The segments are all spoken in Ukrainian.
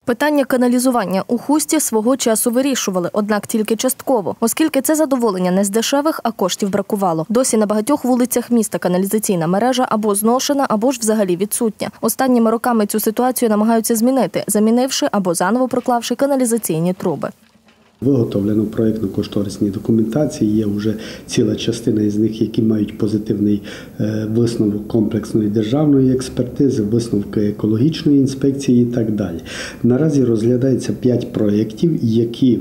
Питання каналізування у Хусті свого часу вирішували, однак тільки частково, оскільки це задоволення не з дешевих, а коштів бракувало. Досі на багатьох вулицях міста каналізаційна мережа або зношена, або ж взагалі відсутня. Останніми роками цю ситуацію намагаються змінити, замінивши або заново проклавши каналізаційні труби. Виготовлено проєктно-кошторисні документації, є вже ціла частина із них, які мають позитивний висновок комплексної державної експертизи, висновки екологічної інспекції і так далі. Наразі розглядається 5 проєктів, які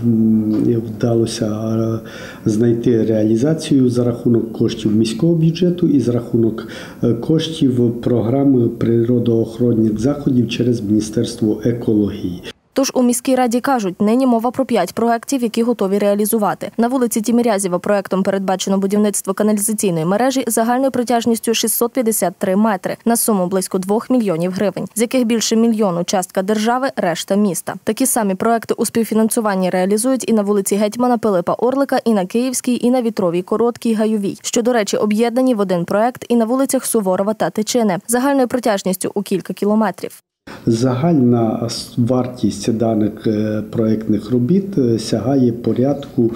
вдалося знайти реалізацію за рахунок коштів міського бюджету і за рахунок коштів програми природоохоронних заходів через Міністерство екології. Тож у міській раді кажуть, нині мова про 5 проєктів, які готові реалізувати. На вулиці Тімірязєва проєктом передбачено будівництво каналізаційної мережі загальною протяжністю 653 метри на суму близько 2 мільйонів гривень, з яких більше мільйону частка держави, решта міста. Такі самі проєкти у співфінансуванні реалізують і на вулиці Гетьмана Пилипа Орлика, і на Київській, і на Вітровій, Короткій, Гайовій, що, до речі, об'єднані в один проєкт і на вулицях Суворова та Тичини, загальною протяжністю у кілька кілометрів. Загальна вартість даних проєктних робіт сягає порядку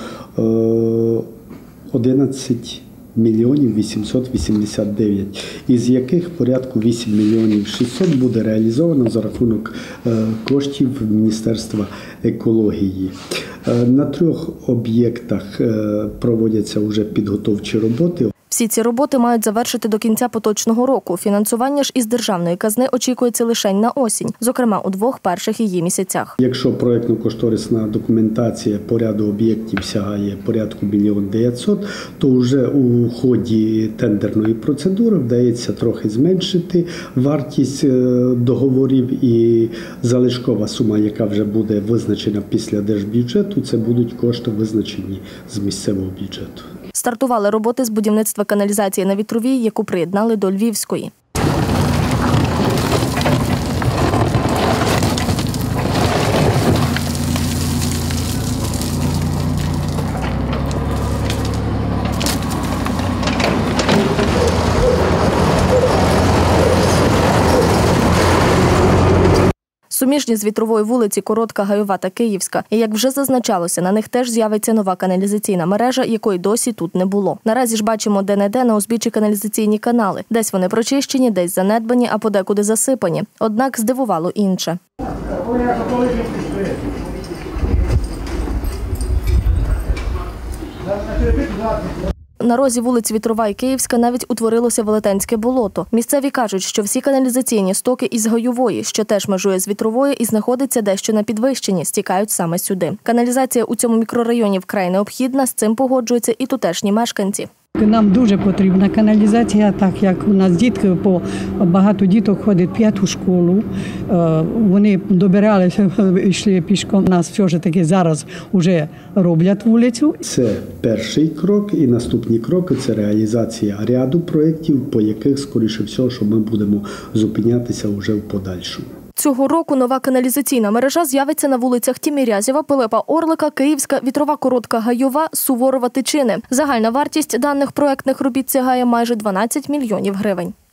11 мільйонів 889, із яких порядку 8 мільйонів 600 буде реалізовано за рахунок коштів Міністерства екології. На 3 об'єктах проводяться вже підготовчі роботи. Всі ці роботи мають завершити до кінця поточного року. Фінансування ж із державної казни очікується лише на осінь, зокрема у 2 перших її місяцях. Якщо проєктно-кошторисна документація по ряду об'єктів сягає порядку 1 900 000, то вже у ході тендерної процедури вдається трохи зменшити вартість договорів, і залишкова сума, яка вже буде визначена після держбюджету, це будуть кошти визначені з місцевого бюджету. Стартували роботи з будівництва каналізації на Вітровій, яку приєднали до Львівської. Суміжні з Вітрової вулиці Коротка, Гайова та Київська. І, як вже зазначалося, на них теж з'явиться нова каналізаційна мережа, якої досі тут не було. Наразі ж бачимо де-не-де на узбіччі каналізаційні канали. Десь вони прочищені, десь занедбані, а подекуди засипані. Однак здивувало інше. На розі вулиць Вітрова і Київська навіть утворилося велетенське болото. Місцеві кажуть, що всі каналізаційні стоки із Гайової, що теж межує з Вітровою і знаходиться дещо на підвищенні, стікають саме сюди. Каналізація у цьому мікрорайоні вкрай необхідна, з цим погоджуються і тутешні мешканці. Нам дуже потрібна каналізація, так як у нас дітки, багато діток ходить в 5-ту школу, вони добиралися, йшли пішком, нас все ж таки зараз вже роблять вулицю. Це перший крок, і наступні кроки – це реалізація ряду проєктів, по яких, скоріше всього, що ми будемо зупинятися вже в подальшому. Цього року нова каналізаційна мережа з'явиться на вулицях Тімірязєва, Пилипа Орлика, Київська, Вітрова, Коротка, Гайова, Суворова, Тичини. Загальна вартість даних проєктних робіт сягає майже 12 мільйонів гривень.